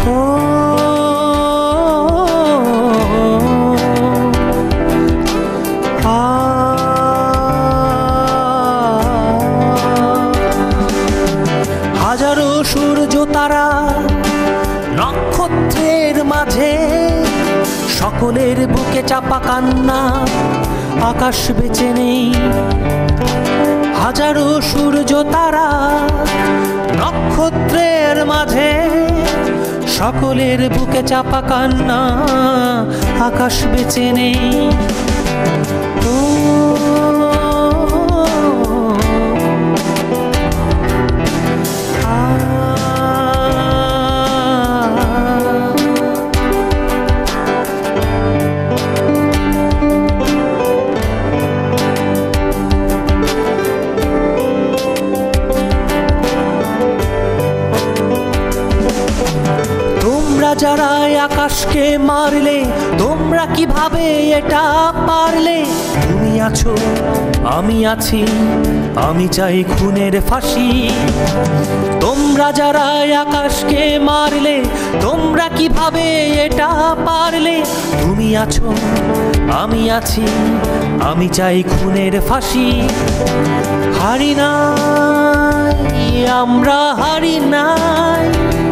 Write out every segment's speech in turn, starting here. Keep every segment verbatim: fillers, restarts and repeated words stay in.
ও হাজারো সূর্য তারা নক্ষত্রের মাঝে, সকলের বুকে চাপা কান্না, আকাশ বেঁচে নেই। হাজারো সূর্য তারা নক্ষত্রের মাঝে, সকলের বুকে চাপা কান্না, আকাশ বেঁচে নেই। তোমরা যারা আকাশকে মারলে, তোমরা কিভাবে এটা পারলে? তুমি আছো, আমি আছি, আমি চাই খুনের ফাঁসি। তোমরা যারা আকাশকে মারলে, তোমরা কিভাবে এটা পারলে? তুমি আছো, আমি আছি, আমি চাই খুনের ফাঁসি। হারি নাই, আমরা হারি নাই,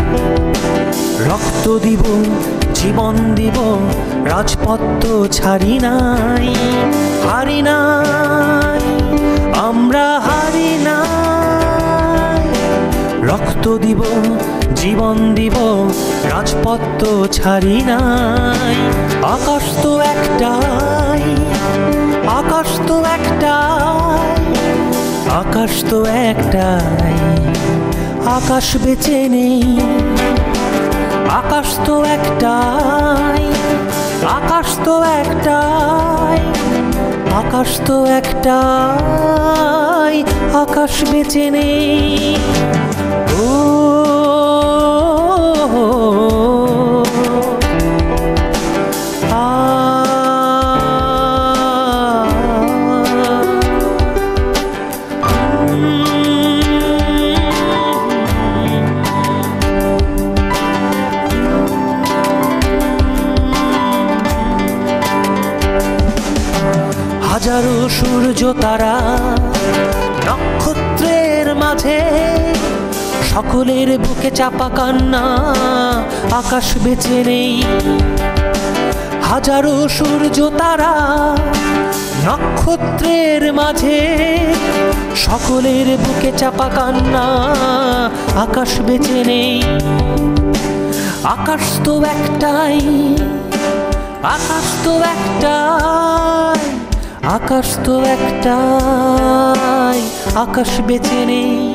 রক্ত দিব, জীবন দিব, রাজপথ তো ছাড়ি নাই। হারি নাই, আমরা হারি নাই, রক্ত দিব, জীবন দিব, রাজপথ তো ছাড়ি নাই। আকাশ তো একটাই, আকাশ তো একটাই, আকাশ তো একটাই, আকাশ বেঁচে নেই। আকাশ তো একটাই, আকাশ তো একটাই, আকাশ তো একটাই, আকাশ বেঁচে নেই। ও হাজারো সূর্য তারা নক্ষত্রের মাঝে, সকলের বুকে চাপা কান্না, আকাশ বেঁচে নেই। হাজারো সূর্য তারা নক্ষত্রের মাঝে, সকলের বুকে চাপা কান্না, আকাশ বেঁচে নেই। আকাশ তো একটাই, আকাশ তো একটাই, আকাশ তো একটাই, আকাশ বেঁচে নেই।